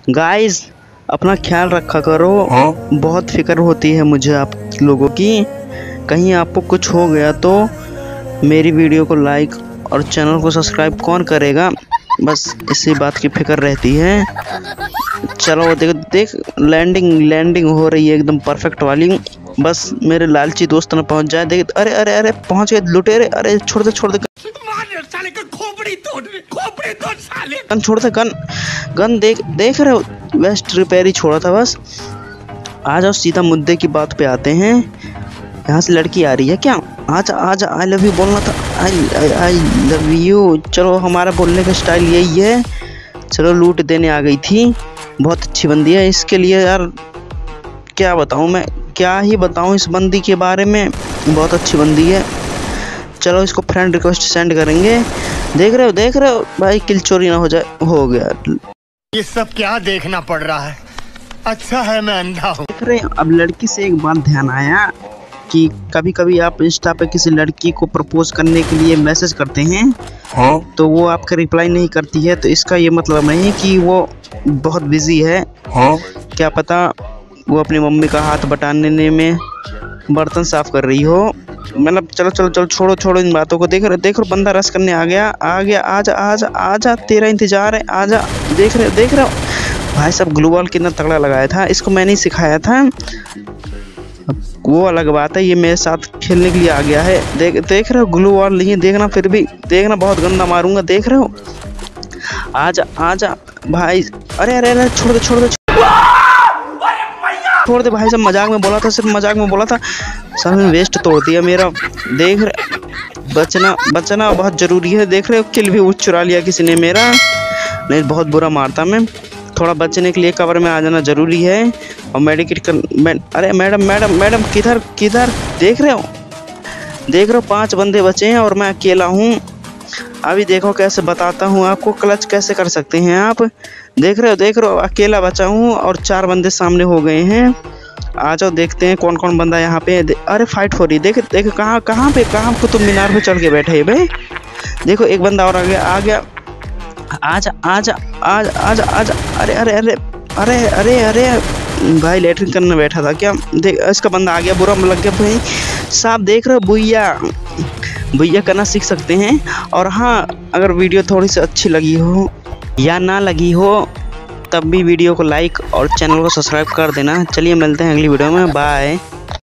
Guys अपना ख्याल रखा करो। बहुत फिक्र होती है मुझे आप लोगों की। कहीं आपको कुछ हो गया तो मेरी वीडियो को लाइक और चैनल को सब्सक्राइब कौन करेगा, बस इसी बात की फिक्र रहती है। चलो देख लैंडिंग हो रही है एकदम परफेक्ट वाली। बस मेरे लालची दोस्त न पहुंच जाए। देख अरे अरे अरे पहुंच गए लुटेरे। अरे छोड़ दे गन छोड़ दे गन देख रहे हो, वेस्ट रिपेयर ही छोड़ा था बस। आ जाओ सीधा मुद्दे की बात पे आते हैं। यहाँ से लड़की आ रही है क्या? आजा आई लव यू बोलना था। I love you. चलो हमारा बोलने का स्टाइल यही है। चलो लूट देने आ गई थी। बहुत अच्छी बंदी है। इसके लिए यार क्या बताऊँ मैं, क्या ही बताऊँ इस बंदी के बारे में। बहुत अच्छी बंदी है। चलो इसको फ्रेंड रिक्वेस्ट सेंड करेंगे। देख रहे हो भाई, किल चोरी ना हो जाए। हो गया। ये सब क्या देखना पड़ रहा है? अच्छा है मैं अंधा हूँ। देख रहे अब लड़की से एक बात ध्यान आया कि कभी कभी आप इंस्टा पे किसी लड़की को प्रपोज करने के लिए मैसेज करते हैं तो वो आपका रिप्लाई नहीं करती है, तो इसका ये मतलब नहीं कि वो बहुत बिजी है। क्या पता वो अपनी मम्मी का हाथ बटाने में बर्तन साफ कर रही हो। मतलब चलो छोड़ो इन बातों को। देख रहे बंदा रस करने आ गया। आजा तेरा इंतजार है। आजा। देख रहे हो भाई साहब, ग्लू वॉल कितना तगड़ा लगाया था। इसको मैंने ही सिखाया था। वो अलग बात है, ये मेरे साथ खेलने के लिए आ गया है। देख रहे हो ग्लू वॉल नहीं देखना, फिर भी देखना बहुत गंदा मारूंगा। देख रहे हो। आजा भाई। अरे छोड़ दे भाई साहब, मजाक में बोला था, सिर्फ मजाक में बोला था। सब वेस्ट तोड़ दिया मेरा। देख रहे बचना बहुत जरूरी है। देख रहे हो किल भी चुरा लिया किसी ने मेरा। नहीं बहुत बुरा मारता मैं। थोड़ा बचने के लिए कवर में आ जाना जरूरी है। और मेडिकेट कर। अरे मैडम किधर देख रहे हो 5 बंदे बचे हैं और मैं अकेला हूँ। अभी देखो कैसे बताता हूँ आपको, क्लच कैसे कर सकते हैं आप। देख रहे हो अकेला बचा हूँ और 4 बंदे सामने हो गए हैं। आ जाओ देखते हैं कौन कौन बंदा यहाँ पे। अरे फाइट हो रही। देख कहाँ कुतुब मीनार पे चढ़ के बैठे है भाई। देखो एक बंदा और आ गया। आजा। अरे भाई लेटरिन करने बैठा था क्या? देख इसका बंदा आ गया। बुरा लग गया भाई साहब। देख रहे हो भैया करना सीख सकते हैं। और हाँ, अगर वीडियो थोड़ी सी अच्छी लगी हो या ना लगी हो तब भी वीडियो को लाइक और चैनल को सब्सक्राइब कर देना। चलिए मिलते हैं अगली वीडियो में। बाय।